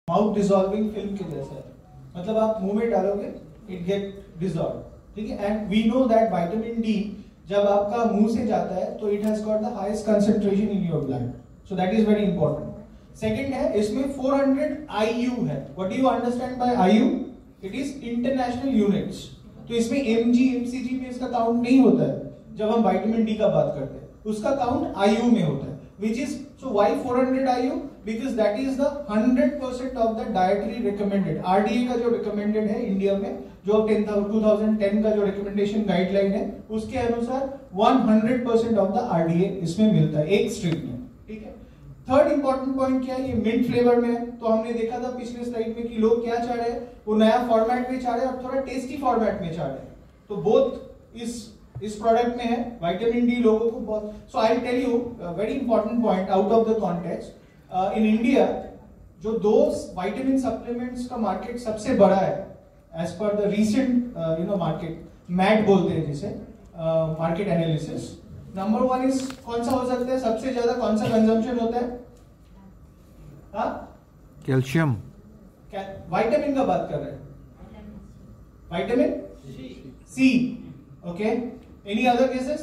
Mouth dissolving film के जैसा है, मतलब आप मुंह में डालोगे इट गेट डिसॉल्व, ठीक है। And we know that vitamin D जब आपका मुंह से जाता है तो it has got the highest concentration in your blood, so that is very important. Second है इसमें 400 IU है। What do you understand by IU? It is international units. तो इसमें mg mcg में इसका काउंट नहीं होता है जब हम विटामिन डी का बात करते हैं, उसका काउंट IU में होता है, which is so why 400 IU? Because that is the 100% of the dietary recommended RDA का जो recommended है इंडिया में, जो 2010 का जो recommendation guideline है उसके अनुसार 100% of the RDA इसमें मिलता है एक स्ट्रिप में, ठीक है। थर्ड इंपॉर्टेंट पॉइंट क्या है, ये मिंट फ्लेवर में है। तो हमने देखा था पिछले स्लाइड में कि लोग क्या चाह रहे हैं, वो नया फॉर्मेट में चाह रहे हैं और थोड़ा टेस्टी फॉर्मेट में चाह रहे हैं। तो बोथ इस प्रोडक्ट में है। विटामिन डी लोगों को बहुत, so I will tell you very important point out of the context. In India जो दो विटामिन सप्लीमेंट्स का मार्केट सबसे बड़ा है as per the recent market mat बोलते हैं जिसे मार्केट एनालिसिस। नंबर 1 इज कौन सा हो सकता है, सबसे ज्यादा कौन सा कंजम्पशन होता है? कैल्शियम। विटामिन का बात कर रहे हैं, vitamin C, okay. Any other cases?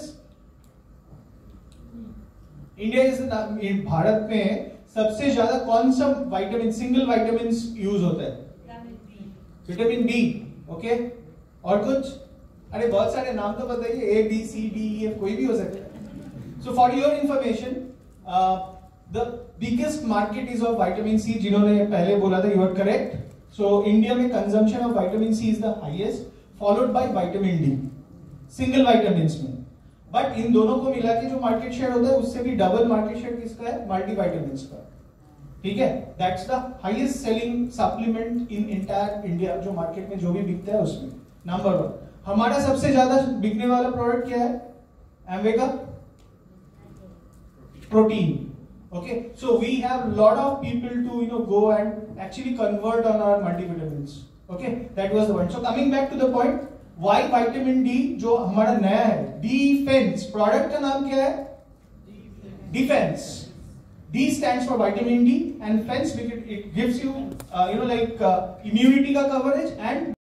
India is, Bharat में सबसे ज्यादा कौन सा विटामिन, सिंगल विटामिन यूज होता है? Vitamin D, okay. और कुछ? अरे बहुत सारे नाम तो बताइए, A B C D E F, कोई भी हो सकता है। So for your information the biggest market is of vitamin C, जिन्होंने पहले बोला था, you are correct. So India में consumption of vitamin C is the highest, followed by vitamin D single vitamin में। बट इन दोनों को मिला के जो मार्केट शेयर होता है उससे भी डबल मार्केट शेयर किसका है? मल्टीविटामिन का, ठीक है। That's the highest selling supplement in entire India, जो मार्केट में जो भी बिकता है उसमें नंबर 1। हमारा सबसे ज्यादा बिकने वाला प्रोडक्ट क्या है? एम्वे का protein, okay, so we have lot of people to go and actually convert on our multivitamins, okay, that was the point. So coming back to the point, why vitamin D जो हमारा नया है, defence, product का नाम क्या है? Defence. D stands for vitamin D and fence because it gives you like immunity का coverage and